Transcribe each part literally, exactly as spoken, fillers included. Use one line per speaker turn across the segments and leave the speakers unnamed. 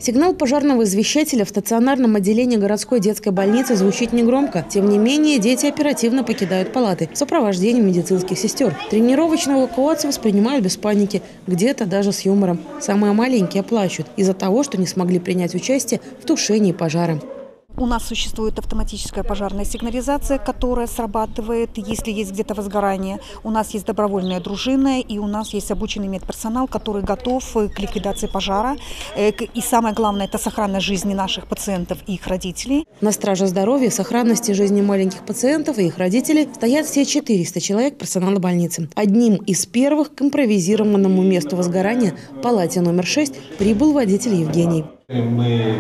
Сигнал пожарного извещателя в стационарном отделении городской детской больницы звучит негромко. Тем не менее, дети оперативно покидают палаты в сопровождении медицинских сестер. Тренировочную эвакуацию воспринимают без паники, где-то даже с юмором. Самые маленькие плачут из-за того, что не смогли принять участие в тушении пожара.
У нас существует автоматическая пожарная сигнализация, которая срабатывает, если есть где-то возгорание. У нас есть добровольная дружина, и у нас есть обученный медперсонал, который готов к ликвидации пожара. И самое главное – это сохранность жизни наших пациентов и их родителей.
На страже здоровья, сохранности жизни маленьких пациентов и их родителей стоят все четыреста человек персонала больницы. Одним из первых к импровизированному месту возгорания, палате номер шесть, прибыл водитель Евгений.
Мы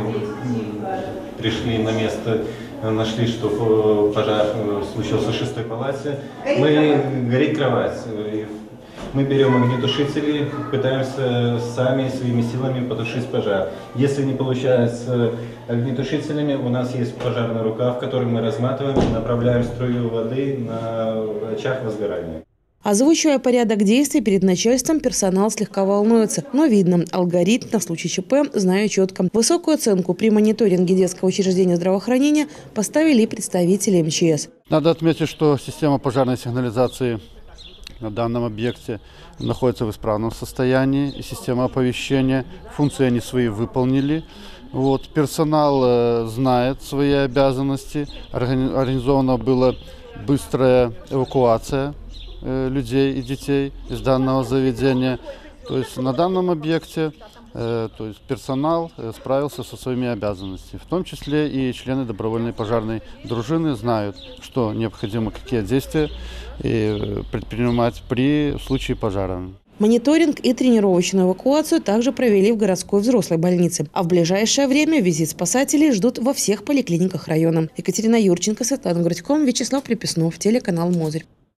пришли на место, нашли, что пожар случился в шестой палате. Мы горит кровать. Мы берем огнетушители, пытаемся сами своими силами потушить пожар. Если не получается огнетушителями, у нас есть пожарный рукав, который мы разматываем и направляем струю воды на очаг возгорания.
Озвучивая порядок действий перед начальством, персонал слегка волнуется. Но видно, алгоритм на случай ЧП знаю четко. Высокую оценку при мониторинге детского учреждения здравоохранения поставили и представители эм че эс.
Надо отметить, что система пожарной сигнализации на данном объекте находится в исправном состоянии. И система оповещения, функции они свои выполнили. Вот, персонал э, знает свои обязанности. Организована была быстрая эвакуация людей и детей из данного заведения. То есть на данном объекте э, то есть персонал справился со своими обязанностями. В том числе и члены добровольной пожарной дружины знают, что необходимо, какие действия и предпринимать при случае пожара.
Мониторинг и тренировочную эвакуацию также провели в городской взрослой больнице. А в ближайшее время визит спасателей ждут во всех поликлиниках района. Екатерина Юрченко, Светлана Грудько, Вячеслав Приписнов, телеканал Мозырь.